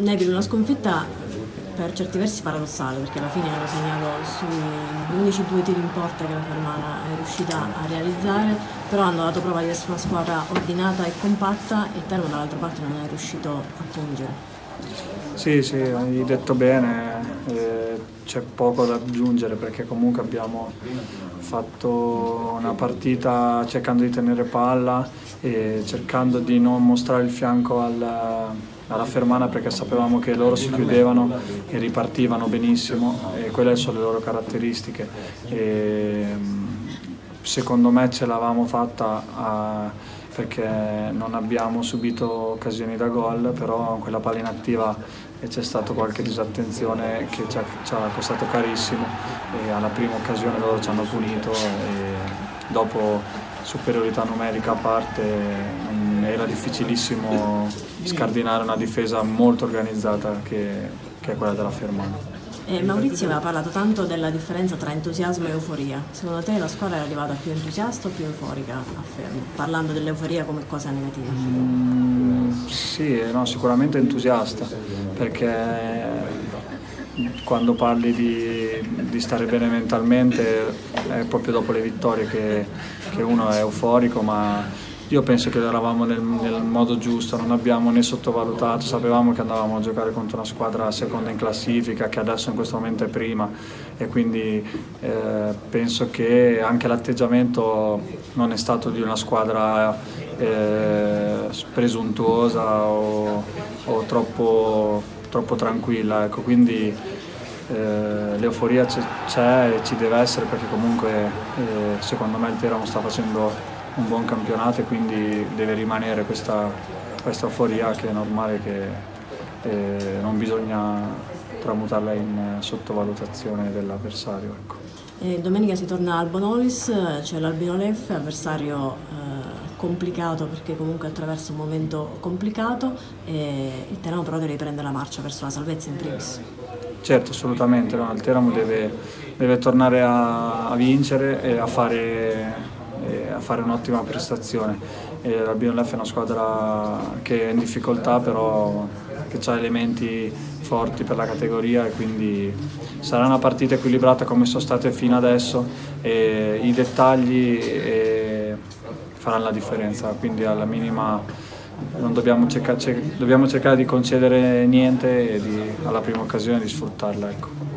Neville, una sconfitta per certi versi paradossale, perché alla fine hanno segnato sugli unici 2 tiri in porta che la Fermana è riuscita a realizzare, però hanno dato prova di essere una squadra ordinata e compatta e il Teramo dall'altra parte non è riuscito a pungere. Sì, sì, hai detto bene, c'è poco da aggiungere perché comunque abbiamo fatto una partita cercando di tenere palla e cercando di non mostrare il fianco alla Fermana, perché sapevamo che loro si chiudevano e ripartivano benissimo e quelle sono le loro caratteristiche. Secondo me ce l'avamo fatta perché non abbiamo subito occasioni da gol, però quella palla inattiva c'è stata qualche disattenzione che ci ha costato carissimo e alla prima occasione loro ci hanno punito e dopo superiorità numerica a parte era difficilissimo scardinare una difesa molto organizzata che è quella della Fermana. Maurizio aveva parlato tanto della differenza tra entusiasmo e euforia. Secondo te la squadra è arrivata più entusiasta o più euforica a Fermo? Parlando dell'euforia come cosa negativa. Sì, no, sicuramente entusiasta, perché quando parli di stare bene mentalmente è proprio dopo le vittorie che uno è euforico, ma io penso che eravamo nel modo giusto, non abbiamo né sottovalutato, sapevamo che andavamo a giocare contro una squadra seconda in classifica che adesso in questo momento è prima e quindi penso che anche l'atteggiamento non è stato di una squadra presuntuosa o troppo tranquilla, ecco, quindi l'euforia c'è e ci deve essere perché comunque secondo me il Teramo sta facendo un buon campionato e quindi deve rimanere questa euforia, che è normale, che non bisogna tramutarla in sottovalutazione dell'avversario. Ecco. Domenica si torna al Bonolis, c'è l'Albino Leffe, avversario complicato perché comunque attraversa un momento complicato e il Teramo però deve riprendere la marcia verso la salvezza in primis. Certo, assolutamente, no? Il Teramo deve tornare a vincere e a fare un'ottima prestazione. L'Albino Leffe è una squadra che è in difficoltà, però che ha elementi forti per la categoria e quindi sarà una partita equilibrata come sono state fino adesso e i dettagli faranno la differenza, quindi alla minima non dobbiamo cercare di concedere niente e alla prima occasione di sfruttarla. Ecco.